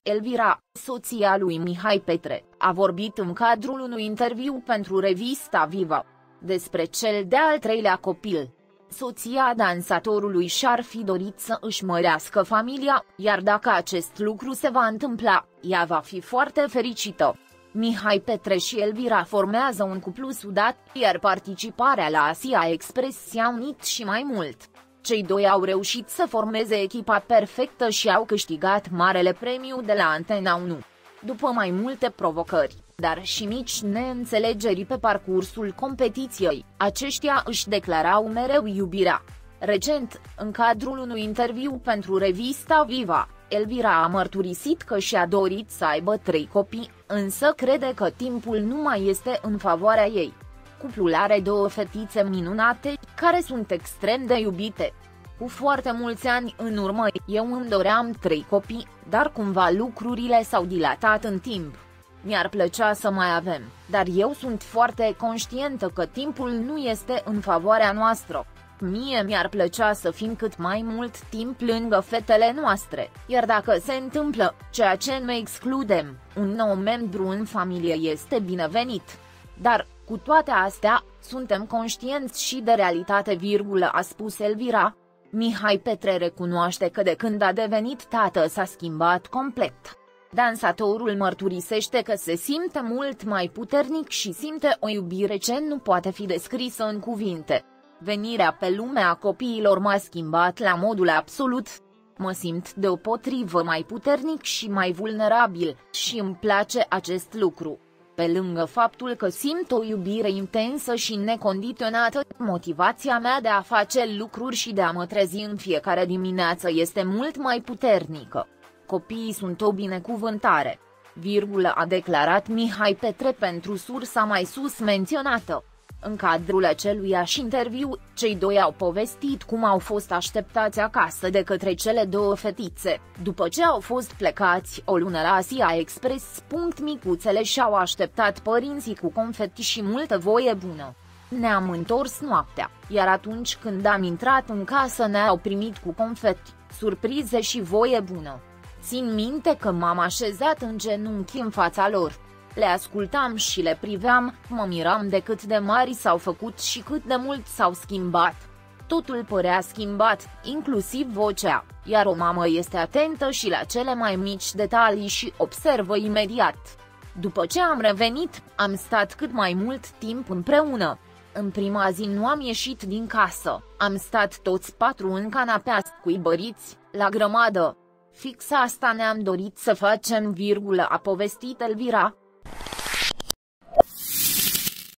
Elvira, soția lui Mihai Petre, a vorbit în cadrul unui interviu pentru revista Viva despre cel de-al treilea copil. Soția dansatorului și-ar fi dorit să își mărească familia, iar dacă acest lucru se va întâmpla, ea va fi foarte fericită. Mihai Petre și Elvira formează un cuplu sudat, iar participarea la Asia Express i-a unit și mai mult. Cei doi au reușit să formeze echipa perfectă și au câștigat marele premiu de la Antena 1. După mai multe provocări, dar și mici neînțelegeri pe parcursul competiției, aceștia își declarau mereu iubirea. Recent, în cadrul unui interviu pentru revista Viva, Elvira a mărturisit că și-a dorit să aibă 3 copii, însă crede că timpul nu mai este în favoarea ei. Cuplul are 2 fetițe minunate, care sunt extrem de iubite. Cu foarte mulți ani în urmă, eu îmi doream 3 copii, dar cumva lucrurile s-au dilatat în timp. Mi-ar plăcea să mai avem, dar eu sunt foarte conștientă că timpul nu este în favoarea noastră. Mie mi-ar plăcea să fim cât mai mult timp lângă fetele noastre, iar dacă se întâmplă, ceea ce nu excludem, un nou membru în familie este binevenit. Dar, cu toate astea, suntem conștienți și de realitate, a spus Elvira. Mihai Petre recunoaște că de când a devenit tată s-a schimbat complet. Dansatorul mărturisește că se simte mult mai puternic și simte o iubire ce nu poate fi descrisă în cuvinte. Venirea pe lume a copiilor m-a schimbat la modul absolut. Mă simt deopotrivă mai puternic și mai vulnerabil, și îmi place acest lucru. Pe lângă faptul că simt o iubire intensă și necondiționată, motivația mea de a face lucruri și de a mă trezi în fiecare dimineață este mult mai puternică. Copiii sunt o binecuvântare, a declarat Mihai Petre pentru sursa mai sus menționată. În cadrul aceluiași interviu, cei doi au povestit cum au fost așteptați acasă de către cele 2 fetițe, după ce au fost plecați o lună la Asia Express. Micuțele și-au așteptat părinții cu confeti și multă voie bună. Ne-am întors noaptea, iar atunci când am intrat în casă ne-au primit cu confeti, surprize și voie bună. Țin minte că m-am așezat în genunchi în fața lor. Le ascultam și le priveam, mă miram de cât de mari s-au făcut și cât de mult s-au schimbat. Totul părea schimbat, inclusiv vocea, iar o mamă este atentă și la cele mai mici detalii și observă imediat. După ce am revenit, am stat cât mai mult timp împreună. În prima zi nu am ieșit din casă, am stat toți 4 în canapea, scuibăriți, la grămadă. Fix asta ne-am dorit să facem, a povestit Elvira.